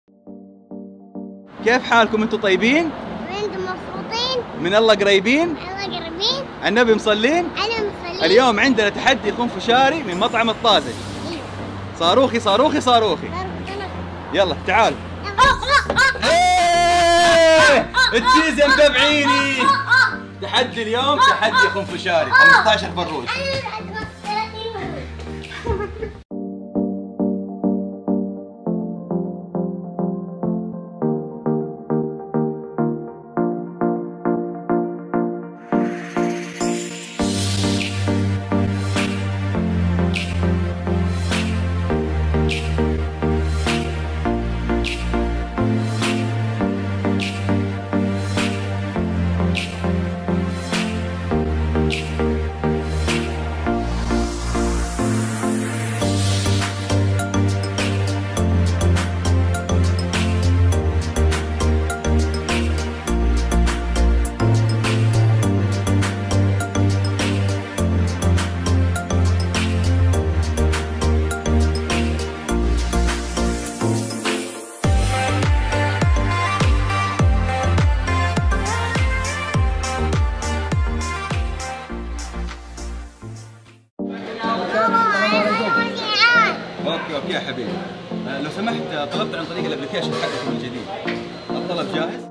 كيف حالكم؟ انتم طيبين؟ انتم مبسوطين؟ من الله قريبين؟ الله قريبين؟ النبي مصلين؟ انا مصلين. اليوم عندنا تحدي خنفشاري من مطعم الطازج. صاروخي صاروخي صاروخي. يلا تعال. التشيز يا متابعيني. تحدي اليوم تحدي خنفشاري 15 فروج. اوكي يا حبيبي، لو سمحت طلبت عن طريق الابلكيشن حقكم الجديد، الطلب جاهز؟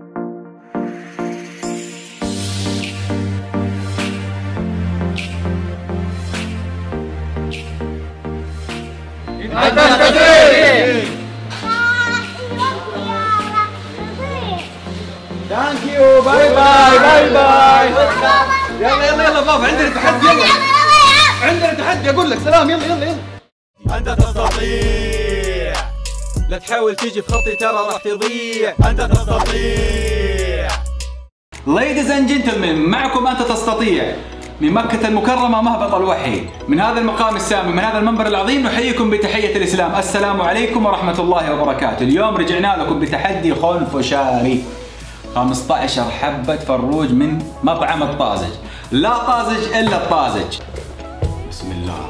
ثانك يو، باي باي باي باي. يلا يلا يلا بابا، عندنا تحدي. يلا عندنا تحدي، اقول لك سلام. يلا يلا يلا. أنت تستطيع، لا تحاول تيجي في خطي ترى راح تضيع. أنت تستطيع. Ladies and gentlemen، معكم أنت تستطيع من مكة المكرمة مهبط الوحي، من هذا المقام السامي، من هذا المنبر العظيم، نحييكم بتحية الإسلام. السلام عليكم ورحمة الله وبركاته. اليوم رجعنا لكم بتحدي خنفشاري 15 حبة فروج من مطعم الطازج. لا طازج إلا الطازج. بسم الله.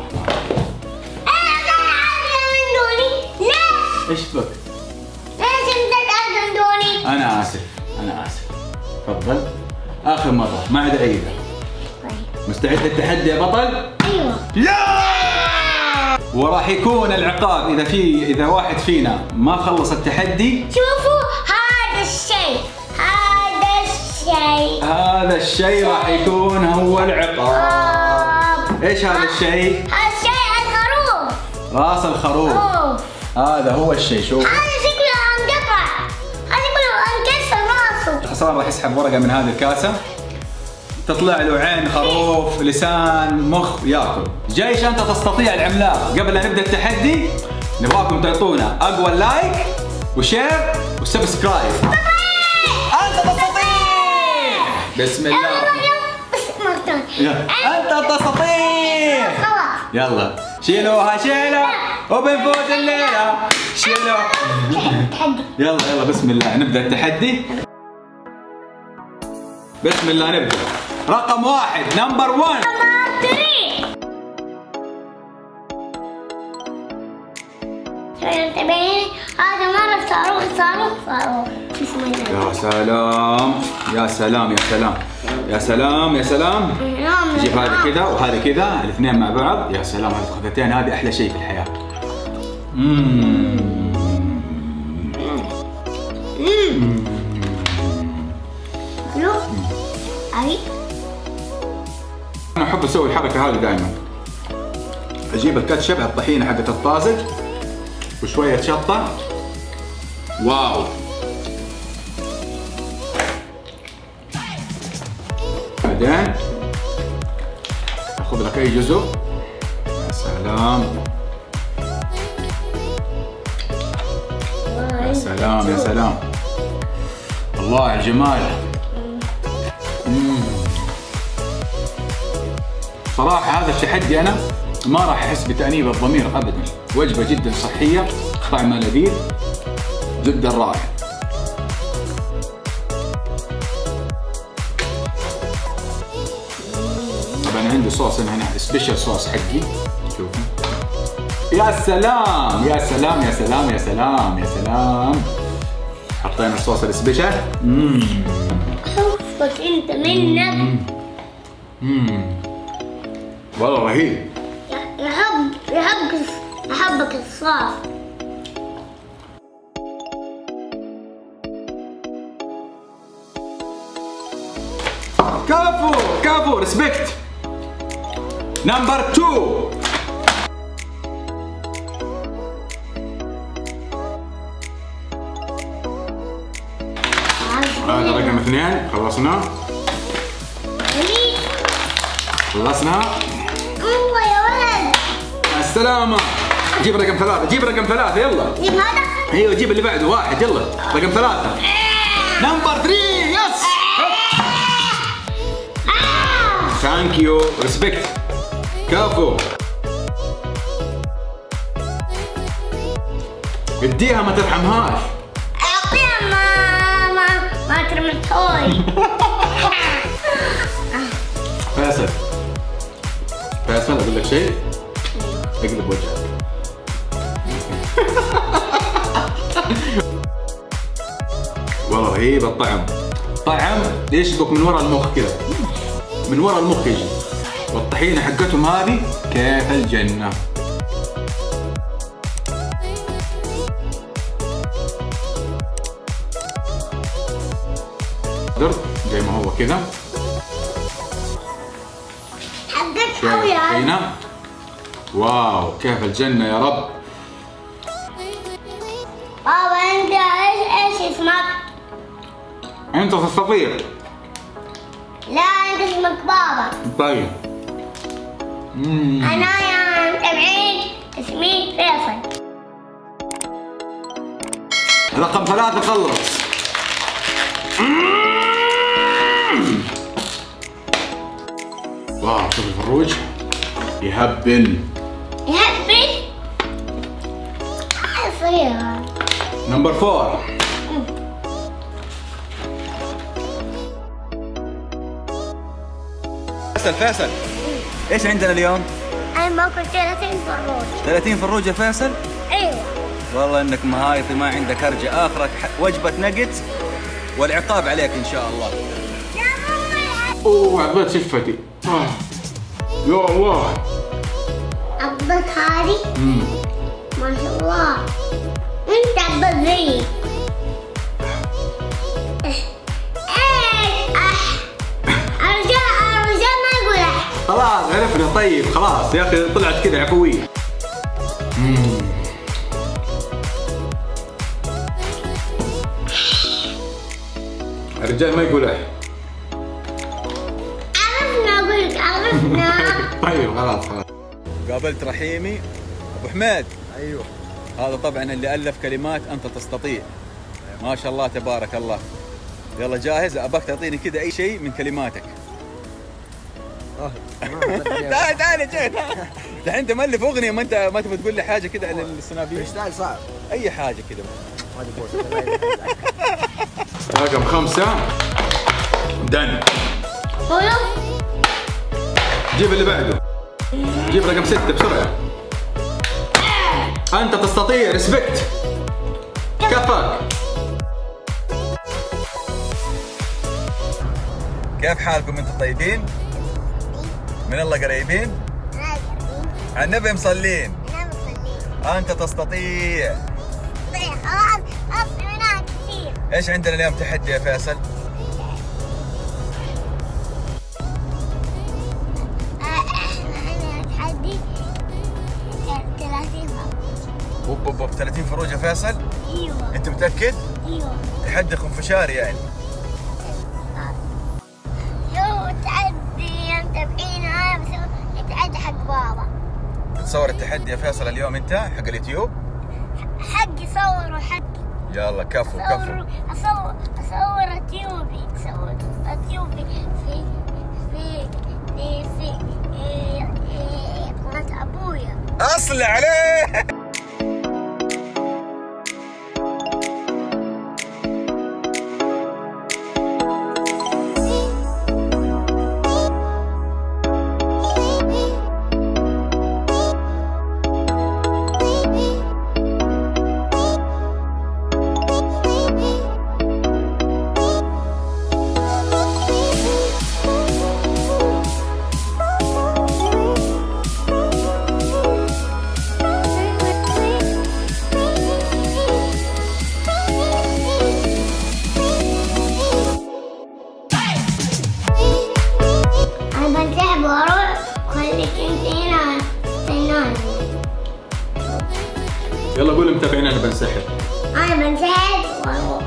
ايش بك؟ ليش انت تعذبوني؟ انا اسف انا اسف. تفضل اخر مرة ما عاد اعيدها. مستعد للتحدي يا بطل؟ ايوه. يا! وراح يكون العقاب اذا واحد فينا ما خلص التحدي. شوفوا هذا الشيء، هذا الشيء راح يكون هو العقاب. ايش هذا الشيء؟ هذا الشيء الخروف. راس الخروف. هذا هو الشيء. شوف هذا شكله انقطع، هذا كله انكسر راسه. الخسران راح يسحب ورقة من هذه الكاسة، تطلع له عين خروف، لسان، مخ، ياكل. جيش أنت تستطيع العملاق، قبل لا نبدأ التحدي نبغاكم تعطونا أقوى لايك وشير وسبسكرايب. أنت تستطيع. بسم الله. أنت تستطيع. يلا شيلوها شيلة وبنفوز الليلة. شيلوا. يلا يلا بسم الله نبدأ التحدي. بسم الله نبدأ. رقم 1 نمبر 1. هذا مرة صاروخ صاروخ صاروخ. بسم الله. يا سلام يا سلام يا سلام يا سلام يا سلام. جيب هذا كذا وهذا كذا الاثنين مع بعض. يا سلام هذه الخفتين، هذه أحلى شيء في الحياة. أنا أحب أسوي الحركة هذه دائما. أجيب الكاتشب، الطحينة حقت الطازج وشوية شطة. واو. بعدين أخذ لك أي جزء. يا سلام يا سلام يا سلام. الله على الجمال. صراحة هذا التحدي أنا ما راح أحس بتأنيب الضمير أبدا. وجبة جدا صحية، طعمها لذيذ جدا رائع. طبعا عندي صوص هنا سبيشال صوص حقي. شوفوا يا سلام يا سلام يا سلام يا سلام يا سلام. حطينا الصوص السبيشال. حفظك انت منك. والله رهيب. يحبك الصوص. كفو كفو ريسبكت. نمبر 2. هذا رقم 2. خلصنا. خلصنا. ايوه يا ولد. السلامة. جيب رقم 3. جيب رقم 3 يلا. جيب هذا. ايوه جيب اللي بعده 1 يلا. رقم 3. نمبر 3. يس. ثانك يو ريسبكت. كفو. اديها ما ترحمهاش. اعطيها ما ترمي التوي. فيصل اقول لك شيء. اقلب وجهك. والله رهيب الطعم. طعم يشبك من ورا المخ كذا. من ورا المخ يجي. والطحينة حقتهم هذه كيف الجنة. زي ما هو كذا. حقك قوي هذا. واو كيف الجنة يا رب. بابا انت ايش اسمك؟ انت تستطيع. لا انت اسمك بابا. طيب. انا يا متابعين اسمي فيصل. رقم 3 خلص. واو شوف الفروج يهبل. صغيرة. نمبر 4. فيصل ايش عندنا اليوم؟ انا باكل 30 فروج. 30 فروج يا فيصل؟ ايوه. والله انك مهايطي ما عندك هرجة. اخرك وجبة نجت والعقاب عليك ان شاء الله. اوه عبيت شفتي. يا الله. عبيت هذه؟ ما شاء الله. انت عبيت زيي. الرجال ما يقول خلاص عرفنا. طيب خلاص يا اخي طلعت كذا عفوية. الرجال ما يقول عرفنا. اقول لك عرفنا. طيب خلاص. قابلت رحيمي ابو حميد. ايوه هذا طبعا اللي الف كلمات انت تستطيع. ما شاء الله تبارك الله. يلا جاهز؟ اباك تعطيني كذا اي شيء من كلماتك. تعال جيت. دحين انت مؤلف اغنيه ما تبغى تقول لي حاجه كذا على السنابيل. اشتغل صعب. اي حاجه كذا. رقم 5 دن. جيب اللي بعده. جيب رقم 6 بسرعه. انت تستطيع. ريسبكت. كفاك. كيف حالكم انتم طيبين؟ من الله قريبين؟ على النبي مصلين. انت تستطيع. خلاص منها كثير. ايش عندنا اليوم تحدي يا فيصل؟ تحدي 30 فروج. اوب 30 فروج يا فيصل؟ ايوه. انت متأكد؟ ايوه. تحدي خنفشار يعني. شو تحدي يا متابعين؟ انا بسوي تحدي حق بابا. بتصور التحدي يا فيصل اليوم انت حق اليوتيوب؟ حقي صور وحقي. يلا كفو كفو. اصور اتيوبي. اصور اتيوبي في في في في قناة ابويا. اصلي عليه. وانسحبت.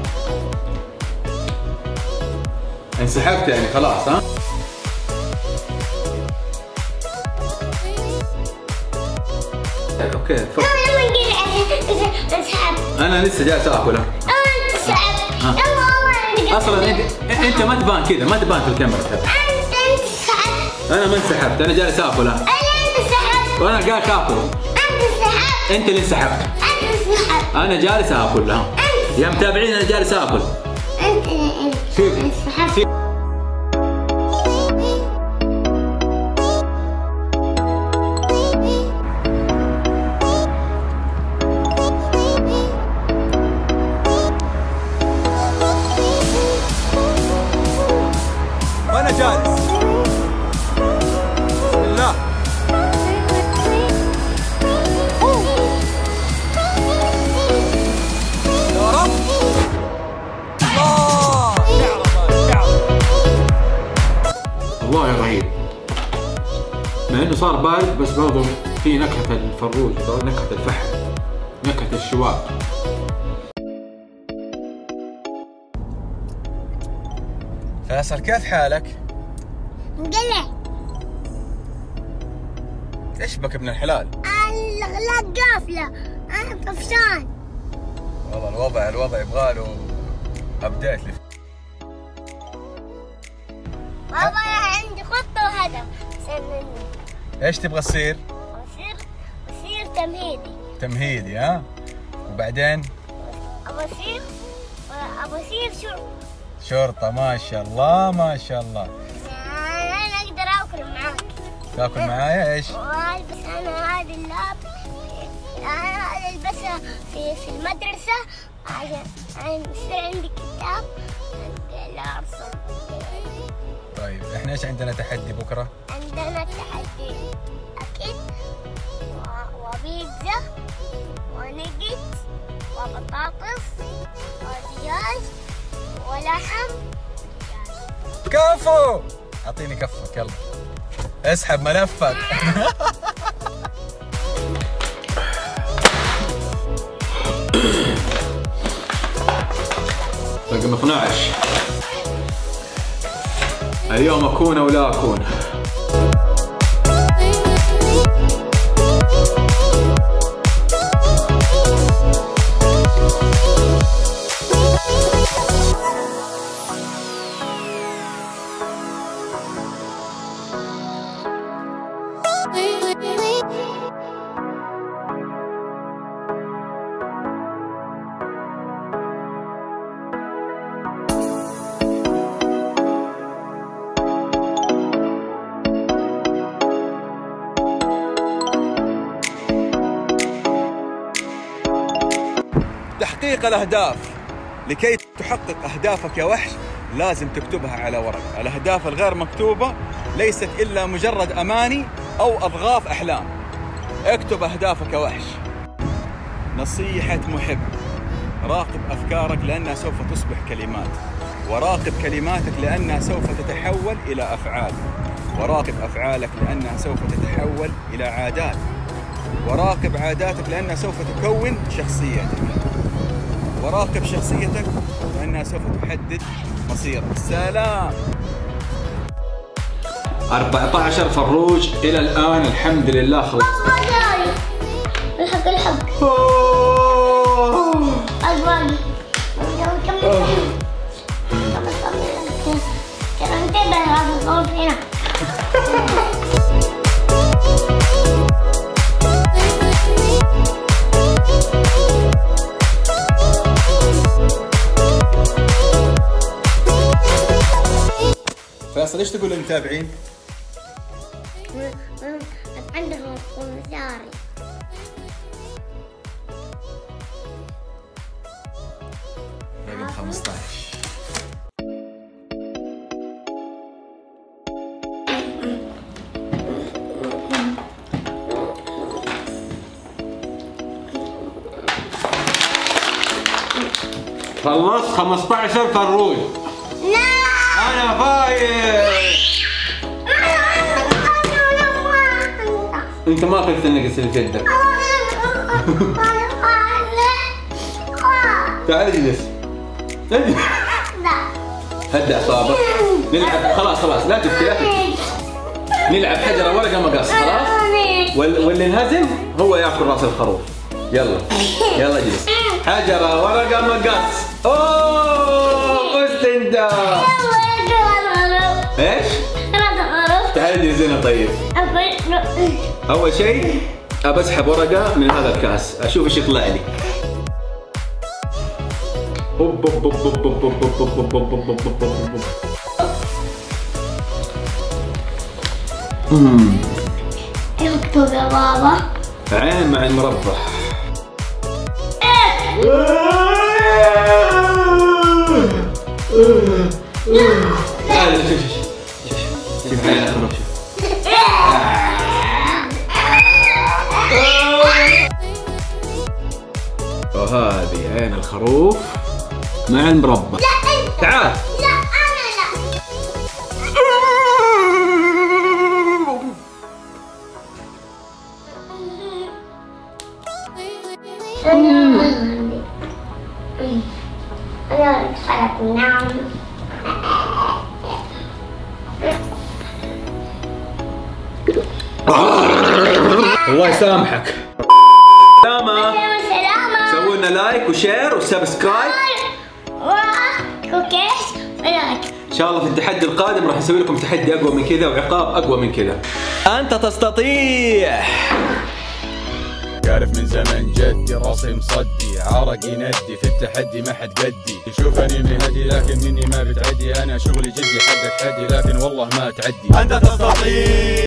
انسحبت يعني خلاص ها؟ اوكي تفضل. انا لسه جالس اكل. اصلا انت ما تبان كذا، ما تبان في الكاميرا. انت انسحبت. انا ما انسحبت، انا جالس اكل. انت انسحبت. وانا قاعد اكل. انت انسحبت. انت اللي انسحبت. انت انسحبت. انا جالس اكل. ها يا متابعين انا جالس اكل. انت انسحبت. وانا جالس. بسم الله. يا رب. الله يا رهيب. مع انه صار بارد بس برضه في نكهة الفروج، نكهة الفحم، نكهة الشواء. فيصل كيف حالك؟ مقلع. ايش بك ابن الحلال؟ الاغلاق قافله، انا طفشان. والله الوضع يبغاله ابديت لي. بابا انا عندي خطه وهدف سنني. ايش تبغى تصير؟ بصير تمهيدي. تمهيدي ها؟ وبعدين؟ ابغى اصير شرطة. ما شاء الله ما شاء الله. انا اقدر اكل معاك. تاكل معايا ايش؟ والبس انا هذه اللاب، انا البسها في المدرسة عشان يصير عندي كتاب لا ارسم. طيب احنا ايش عندنا تحدي بكرة؟ عندنا تحدي اكل وبيتزا ونجت وبطاطس ودجاج ولحم. كفو. اعطيني كفك يلا. اسحب ملفك. رقم 12. اليوم اكون او لا اكون. تحقيق الأهداف. لكي تحقق أهدافك يا وحش لازم تكتبها على ورق. الأهداف الغير مكتوبة ليست إلا مجرد أماني أو أضغاث أحلام. اكتب أهدافك يا وحش. نصيحة محب: راقب أفكارك لأنها سوف تصبح كلمات، وراقب كلماتك لأنها سوف تتحول إلى أفعال، وراقب أفعالك لأنها سوف تتحول إلى عادات، وراقب عاداتك لأنها سوف تكون شخصيتك، وراقب شخصيتك لأنها سوف تحدد مصيرك. سلام. 14 فروج إلى الآن الحمد لله خلص. الحق الباقي. ترى انتبه هذا الغرف هنا. فيصل ايش تقول للمتابعين؟ عندهم كمثاري. رقم 15. خلصت 15 فروج. لا أنا فايز. أنت ما قلت إنك تصير جدك. تعال اجلس. لا. هدي اعصابك. نلعب خلاص لا تبكي. نلعب حجر ورقة مقص خلاص؟ واللي انهزم هو ياكل راس الخروف. يلا اجلس. حجر ورقة مقص. اوه فزت انت. ايش؟ تعال اجلس هنا طيب. اول شيء ابى اسحب ورقة من هذا الكاس، اشوف ايش يطلع لي. اكتب يا بابا. عين مع المربع. شوف عين الخروف. وهذه عين الخروف مع المربع. تعال. لا انا لا. أنا خلت نام. الله يسامحك. سلامة. سلامة. سووا لنا لايك وشير وسبسكرايب. وكوكيس ولايك. ان شاء الله في التحدي القادم راح نسوي لكم تحدي اقوى من كذا وعقاب اقوى من كذا. انت تستطيع. عارف من زمن جدي راسي مصدي عرقي ندي في التحدي ما حد قدي. تشوفني مهدي لكن مني ما بتعدي. انا شغلي جدي حدك حدي لكن والله ما تعدي. انت تستطيع.